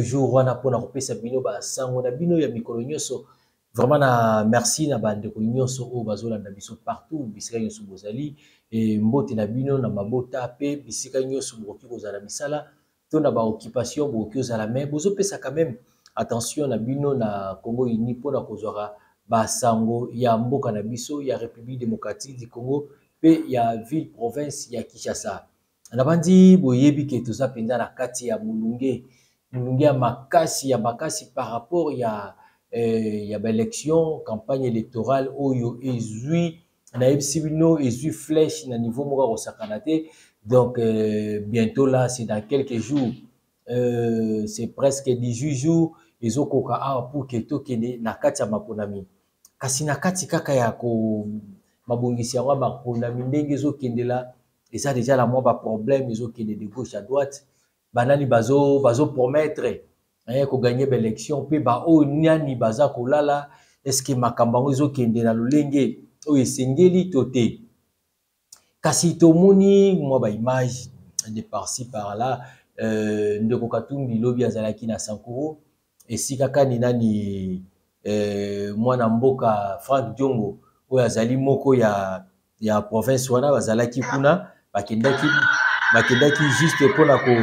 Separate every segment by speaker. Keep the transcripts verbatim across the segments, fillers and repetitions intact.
Speaker 1: toujours wana pona kopesa bino ba sango na bino ya mikolo nyonso. Vraiment na merci na bande ko nyonso o bazolanda biso partout bisika nyonso bozali et mbote na bino na mabota pe bisika nyonso boki kozala misala to na ba occupation boki kozala mais bozo pesa quand même attention na bino na Congo uni pona kozwaka ba sango ya mboka na biso ya République démocratique du Congo pe ya ville province ya Kinshasa. Na bandi boyebi ke toza penza na kati ya mulunge mulunge ya makasi ya makasi par rapport ya il y a l'élection, campagne électorale, oyo ezui na ebsibino ezui flèche na niveau moka au sakanate. Donc euh, bientôt là, c'est dans quelques jours, euh, c'est presque dix-huit jours, ezokoka a pour que to kene na kati ya maponami. Kasi na kati kaka ya ko mabongisi ya maponami ndenge ezokende là, et ça déjà la moi ba problème ezokende de gauche à droite, banani bazo bazo promettre eh ko gagner l'élection pe ba o nyani baza kolala est-ce que makambango ezo kende na lolenge o esengeli toté kasi tomoni moi ba image de par-ci par là euh ndeko Katumbi lobi azalaki na Sankuru et si kaka ni nani euh mwana mboka Frank Diongo o azali moko ya ya province wana bazalaki kuna bakendaki bakendaki juste pona ko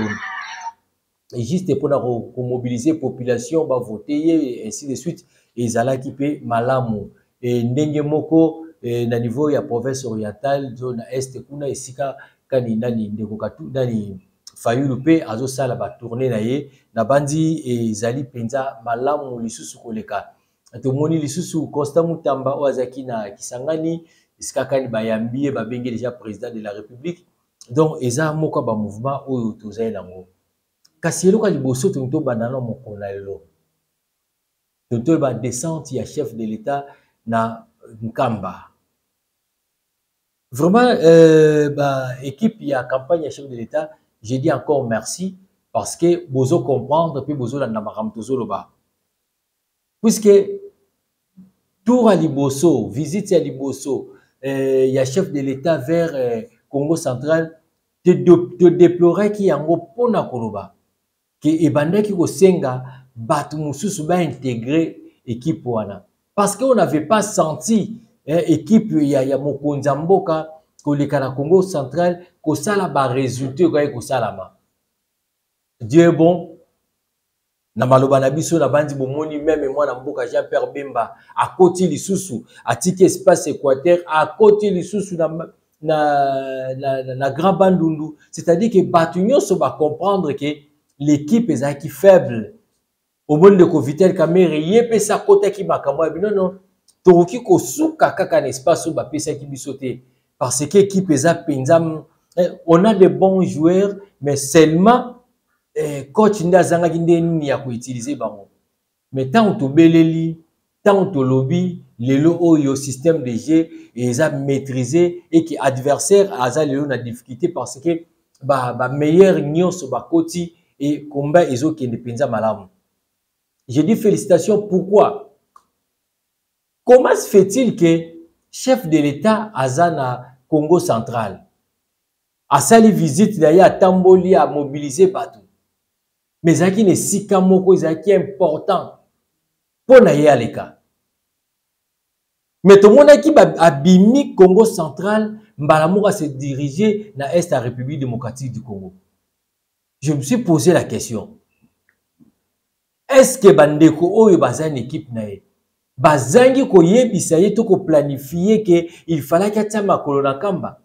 Speaker 1: et juste pour mobiliser la population, va voter et ainsi de suite. Et ils allaient équiper malamu. Et ndenge moko na niveau ya province orientale, zone est, kuna esika kani nani ndeko katu nani Fayulu pe azo sala ba tourner na ye na bandi et zali penza malamu lisusu koleka. To moni lisusu Constant Mutamba o azaki na Kisangani esika kani bayambiye ba bengi déjà président de la République. Donc eza moko ba mouvement oyo tozai nango. Kasi eloka liboso tonto banana mokona lelo tonto ba descente ya chef de l'État na Nkamba. Vraiment euh, ba équipe ya campagne ya chef de l'État, je dis encore merci parce que bozo comprendre puis bozo la makambo tozoloba puisque tour à liboso visite ya liboso euh, ya chef de l'État vers euh, Congo central te, te déplorer ki yango pona koloba que ebandaki ko senga batu mususu ba intégrer équipe wana parce que on n'avait pas senti eh, équipe ya ya mokonza mboka ko leka na Congo central ko sala ba résultat ko ko salama. Dieu est bon na maloba na biso na bandi bomoni même moi na mboka Jean-Pierre Bemba à côté lisusu atiki espace Équateur à côté lisusu na na na, na, na Grand Bandundu, c'est-à-dire que batu nyonso ba comprendre que l'équipe est qui faible au monde de Covitel Kamere yé sa côté qui m'a kamwa non non toki ko suka kaka espace ba pesa ki bisoté parce que équipe est penzam on a de bons joueurs mais seulement eh, coach nda zanga kinde ni ya ko utiliser bango mais tant to beleli tant to lobby lelo oyo système de jeu et a maîtrisé et qui adversaire a lelo na difficulté parce que ba ba meilleur nyonso ba koti et combat ezo qui penza malamu. Je dis félicitations. Pourquoi? Comment se fait-il que chef de l'État Azana Congo central a sali visite d'ailleurs à Tamboli a mobilisé partout. Mais zaki ne sika moko zaki important pour na ye aleka. Mais tout le monde qui a bimi Congo central mbalamoura se diriger na est la République démocratique du Congo. Je me suis posé la question. Est-ce que bandeko oyo baza une équipe nae bazangi ko yebisa ye to ko planifier que il fallait qu'atia makolo na Kamba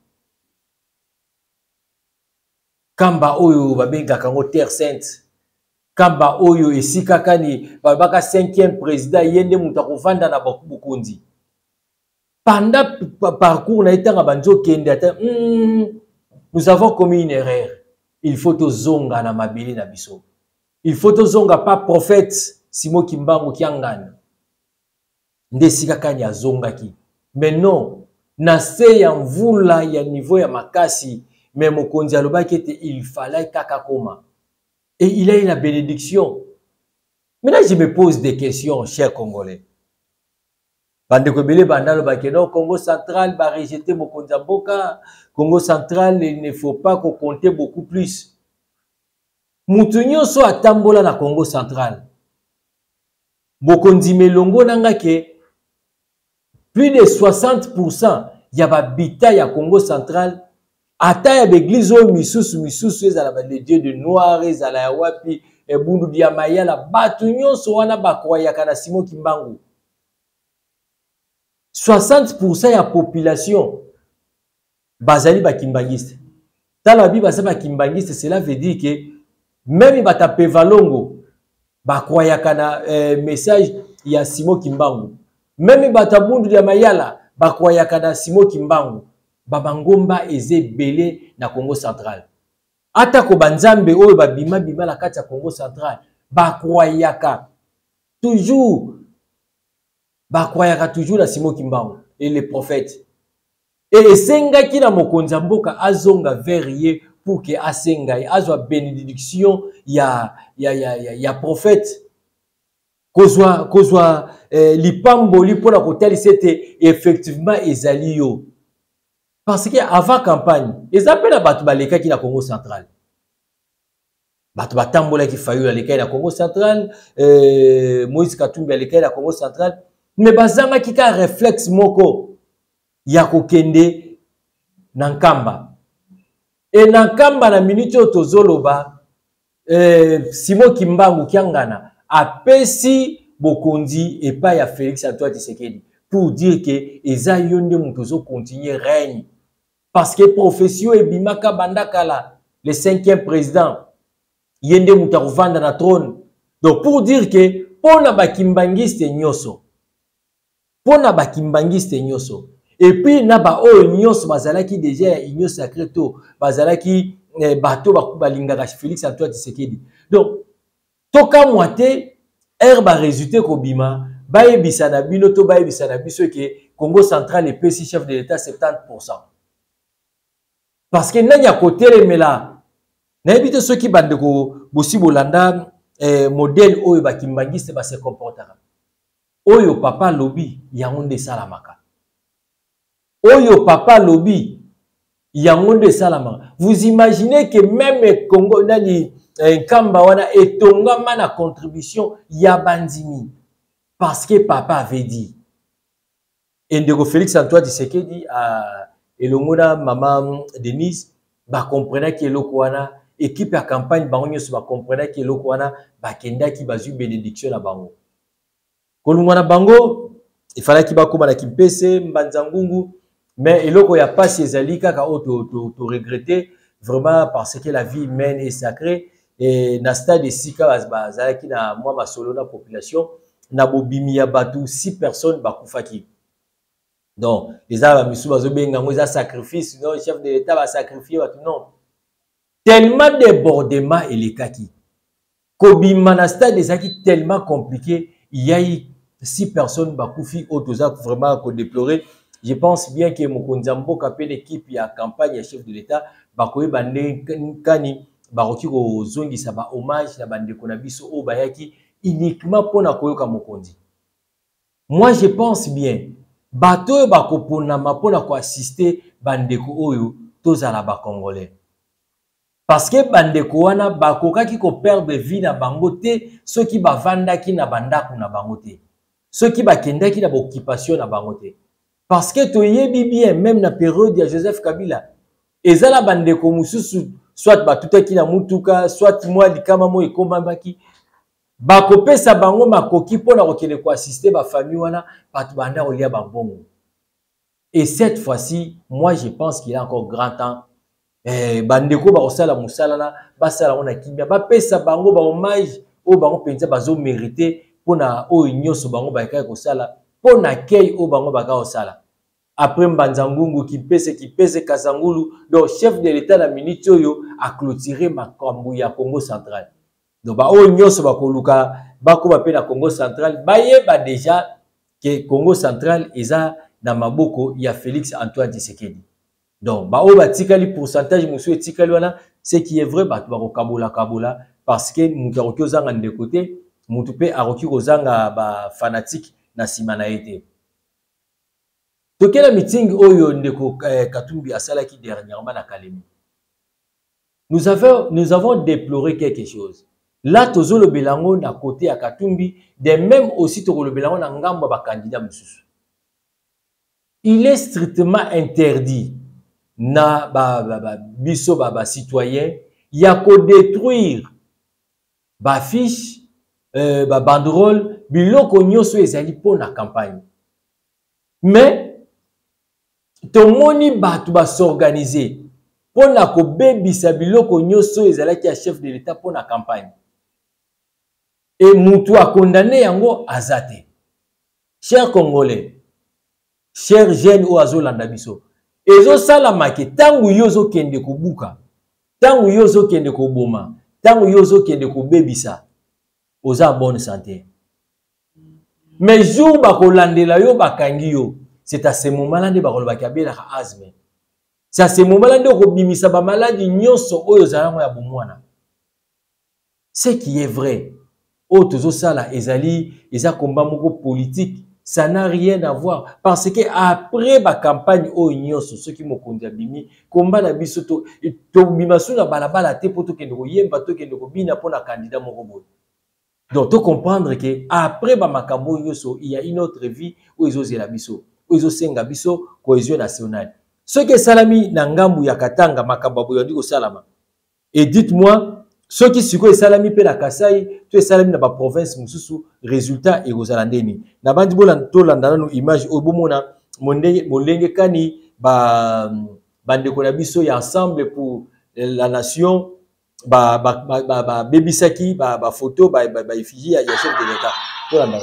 Speaker 1: Kamba oyo babenga kango terre sainte Kamba oyo esika kani babaka cinquième président yende muta kovanda na bokondi pendant parcours na etanga banzo kende ata mm, nous avons commis une erreur. Il faut to zonga na mabili na biso. Il faut to zonga pas prophète Simo Kimbangu kiangana. Ndesika kanya zonga ki. Mais non, na se ya mvula ya niveau ya makasi, mais mokonzi alobaki ete il fallait kaka koma. Et il a eu la bénédiction. Maintenant je me pose des questions, chers Congolais. Bandeko bele bandalo bakeno Congo central ba rejeter mokonzi mboka. Congo central, il ne faut pas qu'on compte beaucoup plus. mutu nyonso atambola na Congo central bokonzi melongo nanga ke plus de soixante pour cent ya babita ya Congo central ata ya l'église o misusu misusu ezala ba les dieux de noir ezala ya wapi ebundu dia mayala batu nyonso wana bakwayaka na Simon Kimbangu. soixante pour cent ya population bazali ba kimbangiste. Tala bi basa ba kimbangiste, cela veut dire que même bata pevalongo bakwayaka na eh, message ya Simon Kimbangu. Même bata bundu dia mayala bakwayaka na Simon Kimbangu. Babangomba eze belé na Congo central. Ata ko banzambe oyo babima bima la kati ya Congo central bakwayaka toujours bakwayaka toujours na Simon Kimbangu et les prophètes. Et esenga ki na mokonza mboka azonga verrier pour que asenga azwa bénédiction ya ya ya ya, ya prophète kozwa kozwa eh, lipamboli pona kotali c'était effectivement ezali yo. Parce que avant campagne, ils appellent à battre baleka qui na Congo central. Battre batambola qui faillu à l'école na Congo central, euh, Moïse Katumbi à l'école na Congo central. Mais bazanga qui a réflexe moko ya kokende nankamba. Et nankamba na minute otozoloba euh, Simon Kimbangu kiangana apesi bokonzi et pas ya Félix Antoine Tshisekedi pour dire que eza yonde mutozo continuer règne. Parce que profession et bimaka bandakala, le cinquième président, yende mutarovanda na trône. Donc pour dire que, pona bakimbangiste nyoso, pona bakimbangiste nyoso, et puis naba o nyoso bazalaki déjà igno sacreto, bazalaki eh, bato bakubalingaka Félix Antoine Tshisekedi. Donc, toka moite, herba résulté kobima, baye bisana bino to baye bisana biso que Congo central et P C chef de l'État soixante-dix pour cent. Parce que nani a côté les là, n'habite ceux qui bandent ko bosi bolanda eh, modèle oyo ba kimbangiste ba se comportera. Oyo papa lobby yangonde salamaka. Oyo papa lobby yangonde salamaka. Vous imaginez que même Congo nani Kamba wana etongama na contribution ya bandimi parce que papa avait dit. Ndeko Félix Antoine Tshisekedi a elongona maman Denise ba comprenait que eloko wana équipe à campagne bango nyoso ba comprenait que eloko wana ba kenda ki bazu bénédiction na bango kolungwana bango il fallait ki ba koma na kimpese mbanzangungu mais eloko ya pasi ezali kaka auto to, to regretter vraiment parce que la vie humaine est sacrée et na stade sika bazala ki na moi ba solo na population na bobimi ya batu six personnes ba kufaki. Donc, les arbres, ils sacrifice, non, le chef de l'État va sacrifier, non. Tellement débordement et les kaki. Kobi Manasta des acquis tellement compliqué, il y a eu six personnes bakoufi autoza vraiment qu'on déplorer. Je pense bien que Mokonzambo capé l'équipe y a campagne à chef de l'État, bakoye bande kani baroki ko zongi sa ba hommage na bande konabiso o bayaki uniquement pour na koyoka Mokonzi. Moi je pense bien bato bako pona mapona ko assister bandeko oyo tozala ba congolais. Parce que bandeko wana bakoka ki ko perdre vie na bangote, ceux qui bavanda ki na bandako na bangote. Ceux qui bakenda ki na occupation na bangote. Parce que toyebi bien même na période ya Joseph Kabila, ezala bandeko mususu soit batuta ki na mutuka, soit moi likama mo ekoma baki bakopesa bango makoki pona kokende ko assister ba famille wana batu banda olia babongo. Et cette fois-ci, moi je pense qu'il y a encore grand temps. Eh bandeko ba osala musala na basala ona kimia ba pesa bango ba hommage o bango penza bazo mériter pona o nyoso bango ba kai ko sala pona kei o bango ba ka osala. Après Mbanzangungu qui pèse qui pèse Kasangulu, donc chef de l'État la minute yo a clôturé makambu ya Congo central. Donc ba o nyoso ba koluka ba ko ba pe na Congo central ba ye ba déjà que Congo central eza na maboko ya Félix Antoine Tshisekedi. Donc ba o ba tikali pourcentage musu tikali wana ce qui est vrai ba ba ko kabola kabola parce que mutu aroki ozanga de côté mutu pe aroki ozanga ba fanatique na sima na été. Tokela meeting oyo ndeko eh, Katumbi asala ki dernièrement na Kalemi. nous avons, nous avons déploré quelque chose. Là, tozo le belango na côté à Katumbi, de même aussi tozo le belango na ngamba ba candidat mususu. Il est strictement interdit na ba ba ba biso ba ba citoyen ya ko détruire ba fiche euh, ba banderole biloko nyoso ezali po na campagne. Mais tomoni batu ba s'organiser pour na ko bebisa biloko nyoso ezalaki ya chef de l'État pour na campagne. Et mutu a condamné yango azate. Chers Congolais, chers jeunes ou azolanda biso, ezo salama ke tangu yozo kende ko buka, tangu yozo kende ko boma, tangu yozo kende ko bebisa, oza bonne santé. Mais jour ba ko landela yo bakangi yo, c'est à ce moment-là nde ba ko lobaki abela ka asthme. C'est à ce moment-là nde ko bimisa ba maladie nyonso oyo zala ya bomwana. Ce qui est vrai. Oh, tout ça là, ezali, eza combat moko politique, ça n'a rien à voir. Parce que après la campagne, oh, nyonso, ceux qui m'ont conduit à bimi, combat la bisoto, to bimasu na balabala te poto kende ko yemba to kende ko bina pour la candidat moko boy. Donc, tu comprendre que après ba makambo nyonso, il y a une autre vie où ils osent la biso, où ils osent senga biso, cohésion nationale. Ce que salami na ngambu ya katanga makambo boy ndi ko salama. Et dites-moi, ceux qui sont salami pe la Kasai, tu es salami na ba province mususu, résultat et aux alandeni. Na bandi bola tolanda no image obomona mondenge molenge kani ba bande ko na biso ya ensemble pour la nation ba ba ba ba bebisaki ba ba photo ba ba effigie ya chef de l'État. Tolanda.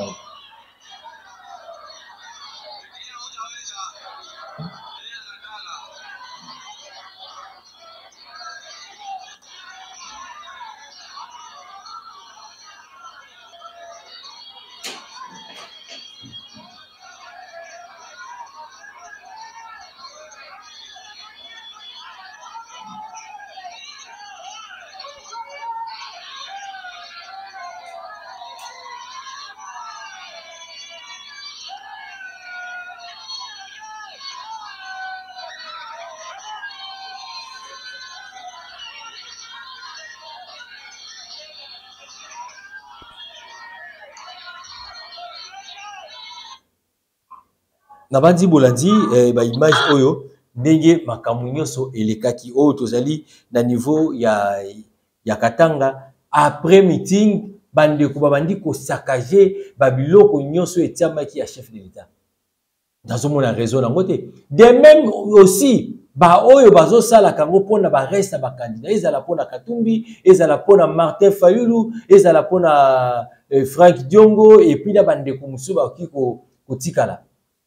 Speaker 1: Nabandi bolandi eh, ba image oyo ndenge makambo nyonso elekaki oyo tozali na niveau ya ya Katanga après meeting bande ko babandi ko saccager ba biloko nyonso etiamaki ya chef de l'État. Dans mon raison nango te. De même aussi ba oyo bazo sala kango pona ba reste ba candidat ezala pona Katumbi, ezala pona Martin Fayulu, ezala pona eh, Frank Diongo et puis la bande ko musu ba ki ko kotikala.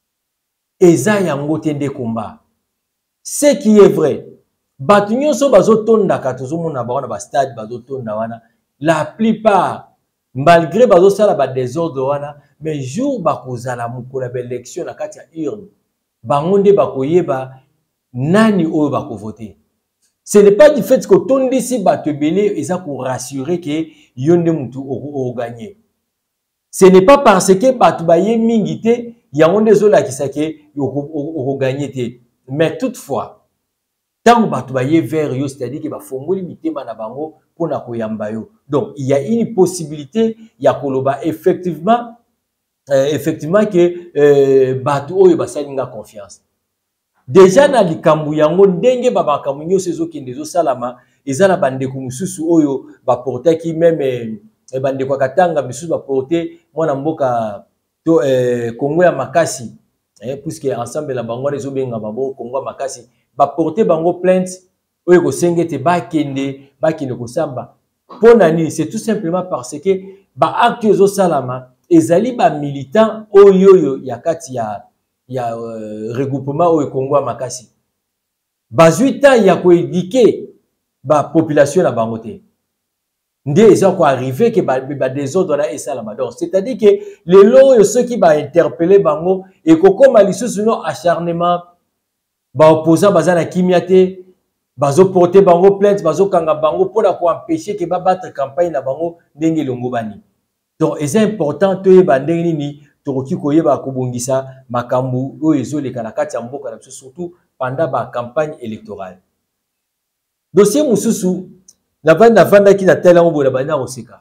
Speaker 1: Eza yango tende combat. Ce qui est vrai, batu nyonso bazo tonda katozo mona ba wana ba stade bazo tonda wana, la plupart malgré bazo sala ba désordre wana, mais jour ba kozala mukola ba élection na kati ya urne, bango nde bakoyeba nani oyo bako voter. Ce n'est pas du fait que tondi si batu belé eza ko rassurer que yonde mutu o gagner. Ce n'est pas parce que batu ba ye mingi te yango ndezola kisake o gagner te. Mais toutefois, tant que tu vers yo, c'est-à-dire que ba fongoli mitema na bango pona koyamba yo. Donc il y a une possibilité, il y a koloba effectivement euh, effectivement que euh, batu oyo basalinga confiance. Déjà na likambu yango ndenge ba makambu nyo sezo kende zo salama ezala bande ko mususu oyo ba porter ki même eh, bande ko Katanga mususu ba porter mwana mboka to eh, Kongo ya makasi. Eh, puisque ensemble la bango rezo benga babo Kongo makasi ba porter bango plainte oyo ko sengete ba kende ba kende ko samba pona ni c'est tout simplement parce que ba acte zo salama ezali ba militant oyo yo ya kati ya ya uh, regroupement oyo Kongo makasi bazuita ya ko éduquer ba population na bango te nde eza ko arriver que ba, ba désordre na esalama. Donc c'est-à-dire que les lois ceux qui va interpeller bango et kokoma lisusu no acharnement ba opposant bazana kimiate bazo porter bango plainte bazo kanga bango pour la ko empêcher que ba battre campagne na bango ndenge longo bani. Donc c'est important to yeba ndenge nini tokoki koyeba ko bongisa makambu oyo ezoleka na kati ya mboka na surtout pendant ba campagne électorale. Dossier mususu Na bande na vanda ki na tela ngo na banda oseka.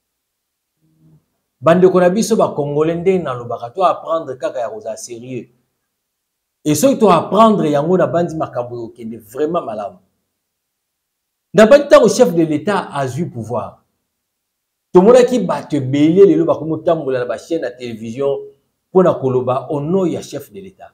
Speaker 1: Bande ko na biso ba congolais ndenge na lobaka to apprendre kaka ya koza sérieux. Et ce que tu apprendre yango na bandi makambo kende vraiment malamu. Na bandi ta chef de l'État a eu pouvoir. Tout le monde qui bat te belé le ba komo tambola na ba chaîne à télévision pour na koloba au nom ya chef de l'État.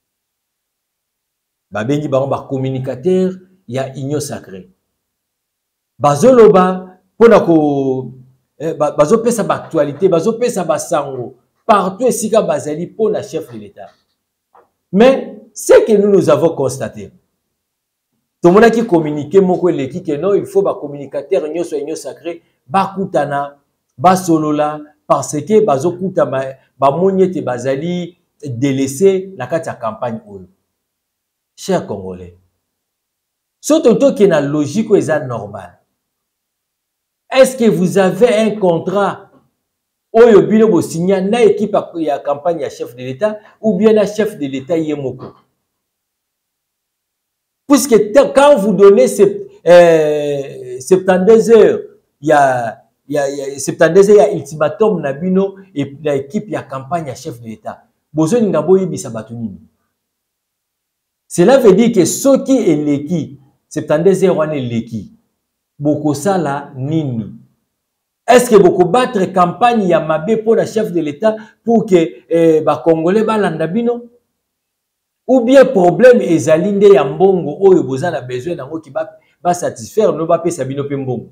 Speaker 1: Ba bengi ba ba communicateur ya union sacrée. Bazoloba pour na ko bazo pesa ba actualité, bazo pesa ba sango partout esika bazali pour na chef de l'État. Mais ce que nous nous avons constaté, tout le monde qui communique, que non, il faut ba communicateur union soit union sacrée, ba kutana, ba solola, parce que bazo kuta ba moniete bazali délaissé la carte campagne oyo. Chers Congolais, surtout qui na logique ou est normal. Est-ce que vous avez un contrat oyo bino bo signa na équipe ya campagne ya chef de l'État ou bien na chef de l'État yemoko? Puisque quand vous donnez euh, soixante-douze heures, il y a, il y a, il y a soixante-douze heures, il y a ultimatum na bino et l'équipe ya campagne ya chef de l'État. Bozo ngabo yebisa batu nini. Cela veut dire que ceux qui est l'équipe, soixante-douze heures wana l'équipe. Boko sala nini. Est-ce que beaucoup battre campagne ya mabe pour la chef de l'État pour que eh, ba Congolais ba landa bino? Ou bien problème ezali nde ya mbongo oyo boza na besoin nango ki ba, ba satisfaire no ba pesa bino pe mbongo.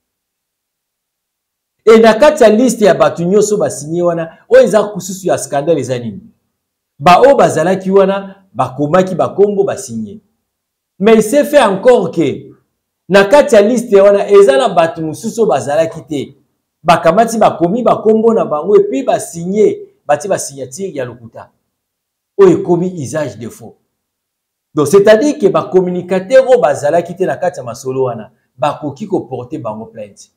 Speaker 1: Et na kati ya liste ya batu nyonso ba signé wana oyo eza kususu ya scandale eza nini? Ba o bazalaki wana ba komaki ba kombo ba signé. Mais il s'est fait encore que na kati ya liste wana ezala batu mususu bazalaki te. Bakamati bakomi bakombo na bango et puis ba signé bati ba signature ya lokuta. Oye komi usage de faux. Donc c'est-à-dire que ba communicateur o bazalaki te na kati ya masolo wana bakoki ko porter bango plainte.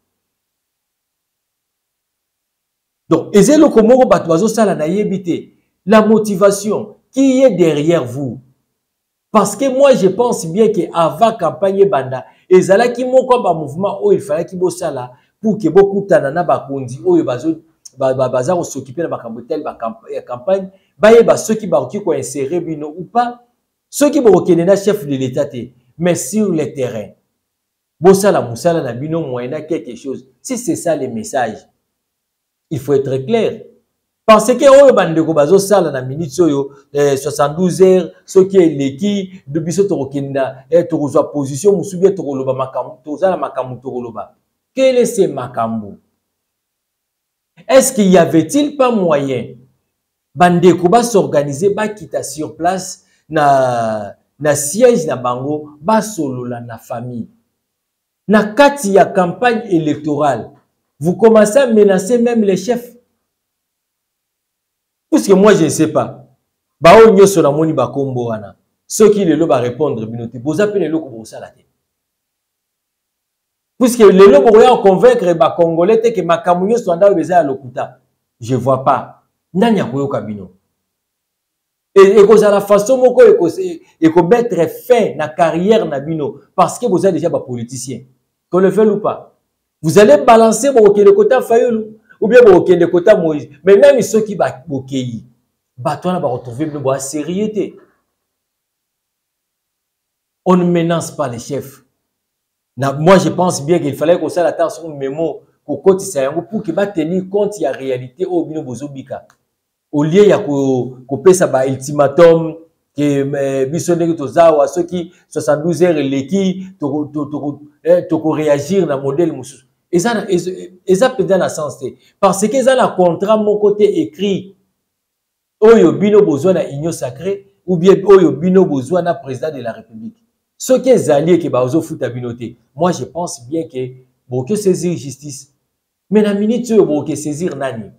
Speaker 1: Donc ezelo komoko batu bazo sala na yebite la motivation qui est derrière vous. Parce que moi je pense bien que avant campagne banda ezalaki moko ba mouvement o il fallait ki bo sala pour que beaucoup tanana ba kondi oyo bazo baza s'occuper de makambo tel ba campagne baye ba ceux qui ba ki ko insérer bino ou pas ceux qui bo kenena chef de l'État te mais sur le terrain bo sala musala na bino moyena quelque chose. Si c'est ça le message, il faut être clair. Parce que oyo bandeko bazo sala na minute oyo soixante-douze heures ce qui est l'équipe de biso to kenda et to rozwa position musubie to koloba makambo to zala makambo to koloba. Quel est ce makambo? Est-ce qu'il y avait-il pas moyen bandeko ba s'organiser ba kita sur place na na siège na bango ba solola na famille na kati ya campagne électorale? Vous commencez à menacer même les chefs. Puisque moi je ne sais pas. Ba o nyoso na moni ba kombo wana. Ceux qui le lo ba répondre binote boza pe le lo ko bosala te. Puisque le lo bo ya convaincre ba congolais te que makambo nyoso anda beza ya lokuta. Je vois pas. Nani akoyoka bino. Et que la façon moko et ko mettre fin na carrière na bino parce que vous êtes déjà ba politicien. Qu'on le fait ou pas. Vous allez balancer bo ke le kota Fayulu. Ou bien bon, ok, le côté Moïse. Mais même ceux qui va ok, bateau va retrouver une bonne sérieuté. On ne menace pas les chefs. Na, moi, je pense bien qu'il fallait qu'on s'arrête à son mémo pour qu'il va tenir compte de la réalité au bino bozobika. Au lieu il y a qu'on paie ça ba ultimatum que bisonné to zawa ceux qui soixante-douze heures l'équipe to to to to réagir dans modèle musu. Et ça, et ça peut dans la sens parce que ça la contrat mon côté écrit oyo bino besoin na union sacrée ou bien oyo bino besoin na président de la République. Ce qui est allié que bazo futa binoté. Moi je pense bien que bon que saisir justice. Mais la minute bon que saisir nani.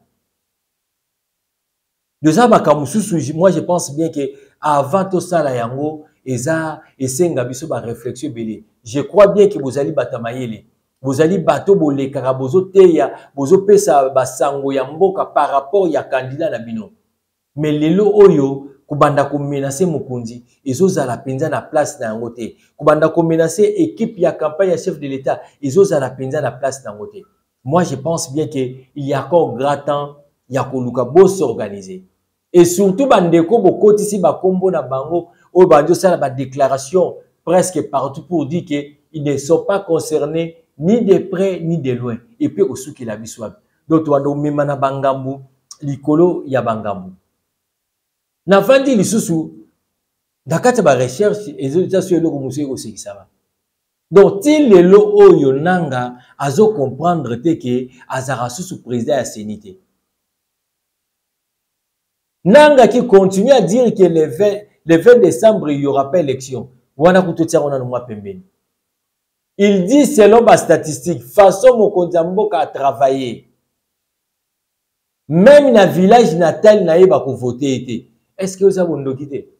Speaker 1: De ça bakamususu moi je pense bien que avant tout ça la yango eza esenga biso ba réflexion belé. Je crois bien que vous allez batamayele. Vous allez bateau bolé karabozo teya bozo pesa basango ya mboka par rapport ya candidat na bino. Mais lelo oyo kubanda ko menacer mokonzi ezozala penza na place na yango te kubanda ko menacer équipe ya campagne ya chef de l'État ezozala penza na place na yango te. Moi je pense bien que il y a encore grand temps ya koluka bo s'organiser et surtout bandeko bokotisi bakombo na bango oyo bandi osala ba déclaration presque partout pour dire que ils ne sont pas concernés ni de près ni de loin et puis osuki la biswa donc wando mema na bangambu likolo ya bangambu na vandi lisusu dakati ba recherche ezo sur eloko musu ekosekisa ba donc ti lelo oyo nanga azo comprendre te que azara susu président ya sénité nanga qui continue à dire que le vingt, le vingt décembre il y aura pas élection wana kutotia ona no mwa pembeni. Il dit selon ma statistique façon mokonzi mboka a travailler même na village natal na yeba ko voter été. Est-ce que vous avez un document?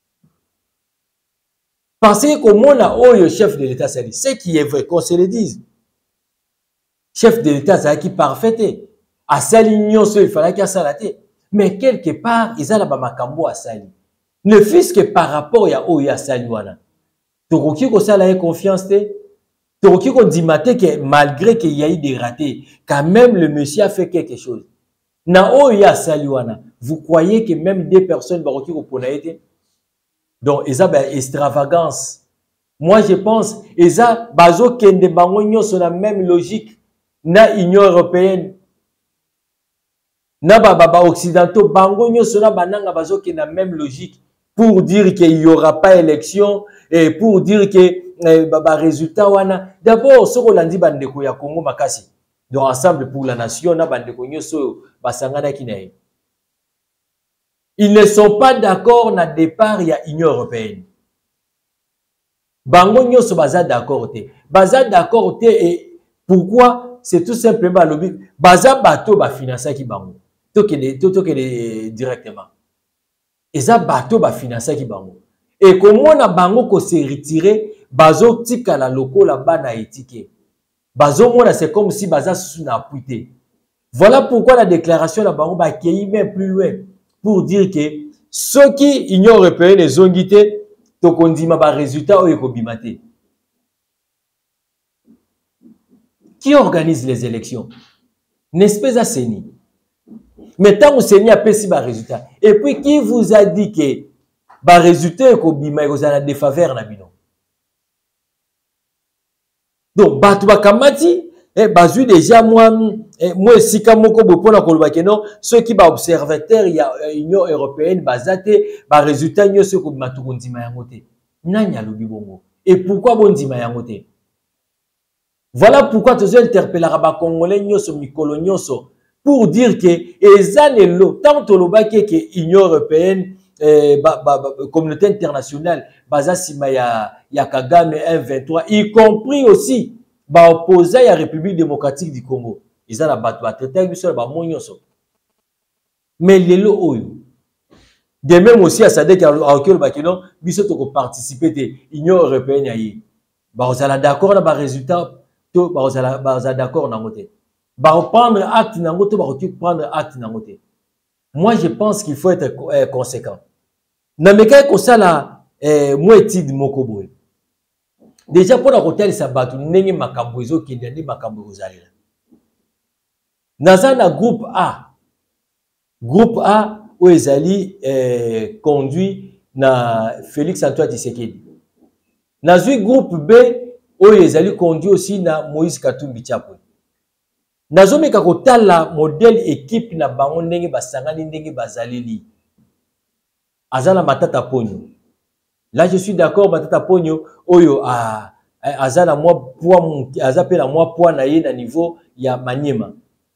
Speaker 1: Parce que comme on a oh, le chef de l'État, c'est ce qui est vrai, qu'on se le dise. Chef de l'État, c'est qui parfait. À Salignon, il fallait qu'il y ait ça. Mais quelque part, ils ont la makambo à Sali. Ne fût-ce que par rapport à oh, ya Saliwana. Toroki ko sala ait confiance te. Toroki ko dit maté que malgré qu'il y a eu des ratés, quand même le monsieur a fait quelque chose. Na oh ya Saliwana. Vous croyez que même des personnes baroki ko ponaete? Donc, ils ont une extravagance. Moi, je pense, ils ont bazo kende bango sur la même logique. Na Union européenne. Na baba occidentaux bango sur la bananga bazo kende la même logique pour dire qu'il n'y aura pas élection et pour dire que baba résultat wana. D'abord, ce qu'on a dit bandeko ya Congo makasi. Donc, ensemble pour la nation na bandeko nyoso basangana kinae. Ils ne sont pas d'accord na départ il y a Union européenne. Bango nyoso baza d'accord te. Baza d'accord te et pourquoi? C'est tout simplement le baza bateau ba financer ki bango. To que les to que les directement. Et ça bateau ba financer ki bango. Et comment na bango ko se retirer bazo tika la loko la ba na étiquette. Bazo mona c'est comme si baza sous na puité. Voilà pourquoi la déclaration la bango ba kei même plus loin. Pour dire que ceux qui Union européenne les ont guidés, to kondima ba résultat o ekobimate. Qui organise les élections? N'est-ce pas à Séni? Mais tant que Séni a payé ba résultat. Et puis qui vous a dit que ba résultat ekobima ko za des faveurs na bino? Donc batu bakamati eh bazu déjà moi eh, moi si comme moko bopona ko lobake non ceux qui ba observateurs il y a Union européenne bazate ba résultat nyoso ko matukundima yango te nanya lobi bongo et pourquoi bondima yango te? Voilà pourquoi tu interpeller ba congolais nyoso mikolo nyoso pour dire que ezanelo tant to lobake que Union européenne eh, ba, ba, ba, communauté internationale baza sima ya ya Kagame un vingt-trois y compris aussi ba opposé à la République démocratique du Congo. Ils ont la bateau à traiter avec ça, ba monyoso. Mais lelo oyo. De même aussi à Sadek à auquel bakino, biso to participer de Union européenne ayi. Ba ozala d'accord na ba résultat to ba ozala ba ozala d'accord na ngote. Ba reprendre acte na ngote ba prendre acte na ngote. Moi je pense qu'il faut être euh, conséquent. Na meka ko sala euh, moi étude moko boy. Déjà pour la hôtel sabatu ndenge makambo ezo kende ndi makambo ozalela. Naza na groupe A. Groupe A où ezali eh, conduit na Félix Antoine Tshisekedi. Nazui groupe B où ezali conduit aussi na Moïse Katumbi Tshapwe. Nazo meka kotala modèle équipe na bango ndenge basangani ndenge bazaleli. Azala matata ponyo. Là, je suis d'accord, Matata Pogno, Oyo, à Azana, moi, poids, Azapela, moi, poids, na na niveau, il y a Maniema.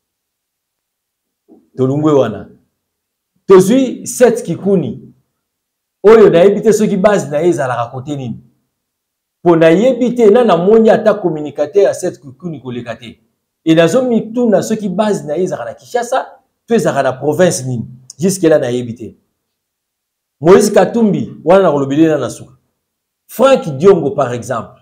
Speaker 1: Tolungwe wana. Tozui, sept kikuni. Oyo, na ebite, ceux qui basent, na yé, à la raconter nini. Pour na yébite, na na moni, ata communicateur, à sept kikuni, kolekate. Et na zomi, tout, na ceux qui basent, na yé, à la Kishasa, tout, à la province nini. Jusque là, na yébite. Moïse Katumbi, wana kolobele na nasu. Franck Diongo par exemple.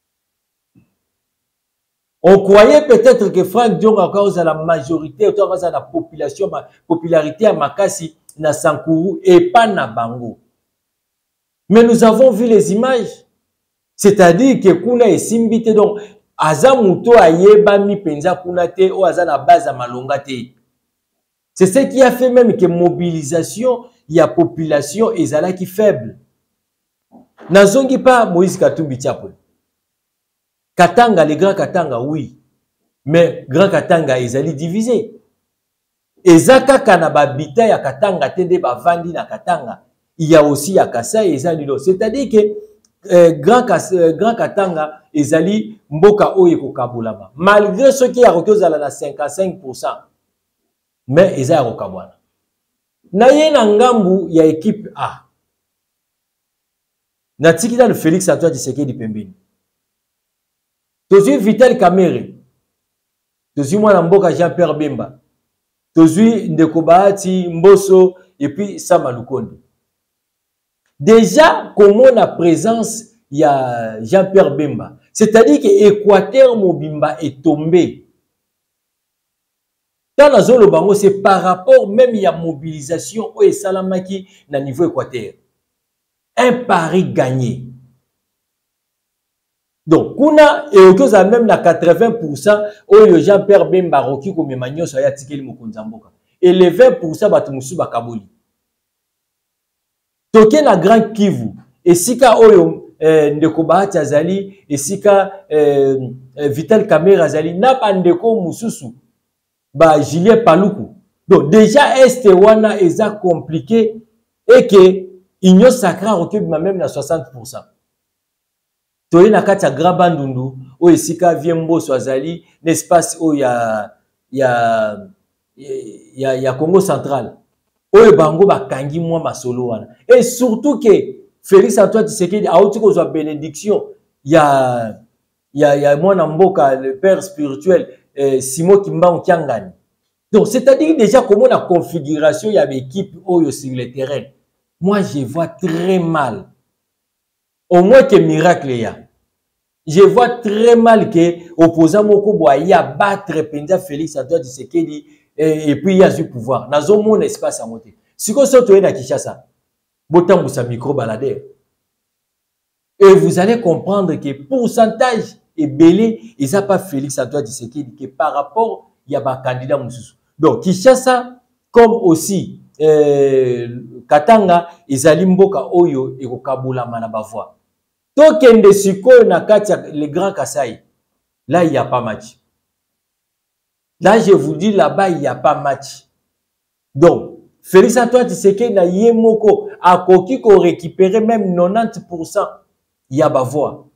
Speaker 1: On croyait peut-être que Franck Diongo à cause de la majorité, à cause de la population, popularité à Makasi, na Sankuru et pas na bango. Mais nous avons vu les images. C'est-à-dire que kuna esimbite donc aza muto ayeba mi penza kuna te o aza na base à malonga te. C'est ce qui a fait même que mobilisation ya population ezala qui faible. Nazongi pas Moïse Katumbi Tchapo. Katanga, les grands Katanga, oui. Mais grand Katanga ezali divisé. Ezaka kanaba bita ya Katanga tende ba vandi na Katanga. Il y a aussi ya Kasai ezali lo. C'est-à-dire que Euh, grand, euh, grand Katanga ezali mboka oye ko kabulama malgré ce qui a rekozala na cinquante-cinq pour cent mais eza ya kokabwana na ye na ngambu ya équipe A na tikita le Félix Antoine Tshisekedi pembeni tozui Vital Kamerhe tozui mwana mboka Jean-Pierre Bemba tozui Ndeko Bahati Mbosso et puis Sama Lukonde. Déjà, comment la présence il y a Jean-Pierre Bemba, c'est-à-dire que Équateur Mobimba est tombé. Dans la zone Bango, c'est par rapport même il y a mobilisation au Salamaki na niveau Équateur. Un pari gagné. Donc, kuna et au même na quatre-vingts pour cent au Jean-Pierre Bemba Roki comme Emmanuel Soya Tikeli Mokonzamboka. Et les vingt pour cent batumusu bakaboli. Toke na Grand Kivu et sika oyo eh, Ndeko Bahati azali et sika eh, eh, Vital Kamerhe azali na bandeko mususu ba Julien Paluku. Donc déjà este wana eza compliqué et que Union Sacra recule même na soixante pour cent. Toye na kati ya Grand Bandundu oyo sika Viemboso azali l'espace o ya ya ya ya Congo central. Oye bango bakangi mwa masolo wana. Et surtout que Félix Antoine Tshisekedi a outi kozwa bénédiction ya ya ya mwana mboka le père spirituel eh, Simo Kimbangu Kiangani. Donc c'est-à-dire déjà comment la configuration ya l'équipe oyo sur le terrain. Moi je vois très mal. Au moins que miracle ya. Je vois très mal que opposant moko boya battre penza Félix Antoine Tshisekedi. Et, et puis il y a du pouvoir. Nazo mon espace à monter. Si vous sortez à Kinshasa, botam vous sa micro balader. Et vous allez comprendre que pourcentage est belé, ils n'ont pas Félix Antoine Tshisekedi que par rapport il y a un candidat Moussou. Donc Kinshasa comme aussi euh, Katanga, ils allaient mboka oyo et ko kabula manaba voix. Donc ende siko na katia les grands Kasai. Là il y a pas match. Là, je vous dis, là-bas, il n'y a pas match. Donc, Félix Antoine Tshisekedi na Yemoko a koki ko récupérer même quatre-vingt-dix pour cent. Il y a ba voix.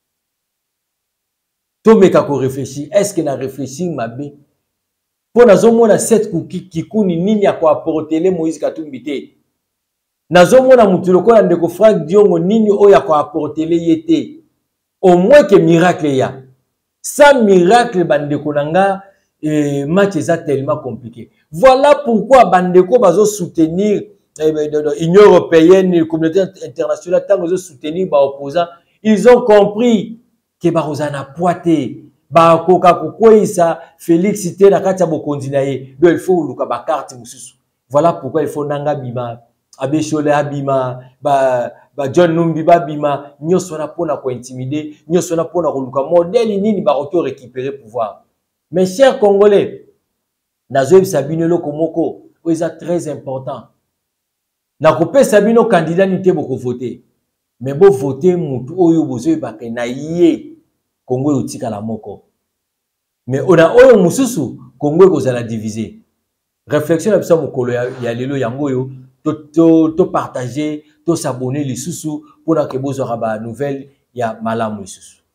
Speaker 1: Tout meka ko réfléchir. Est-ce qu'il a réfléchi ma bé? Pour nazo mona cette kuki kikuni nini a ko apporter le Moïse Katumbi te. Nazo mona mutu lokola ndeko Frank Diongo nini o ya ko apporter le yete. Au moins que miracle ya. Sans miracle bandeko nanga et match est tellement compliqué. Voilà pourquoi Bandeko va soutenir l'Union eh, européenne et la communauté internationale, tant qu'ils soutenir les opposants, ils ont compris que Barozana poité, Bakoka Kokoisa, Félix Cité, la carte Bokondinaye, donc il faut le carte. Voilà pourquoi il faut Nanga Bima, Abeshole Abima, ba ba John Numbiba Bima, nous sommes pour la intimider, nous sommes pour la modèle nini Baroko récupérer pouvoir. Mes chers Congolais, Nazoïb Sabino Komoko, c'est très important. Nakopé Sabino candidat n'était beaucoup voté. Mais bon voter moutou oyo bozoï bakay na yé Congo utika la moko. Mais on a oyo mususu Congo kozala divisé. Réflexion à ça mokolo ya lelo yango yo to to to partager, to s'abonner les susu pour que bozo raba nouvelle ya malamu susu.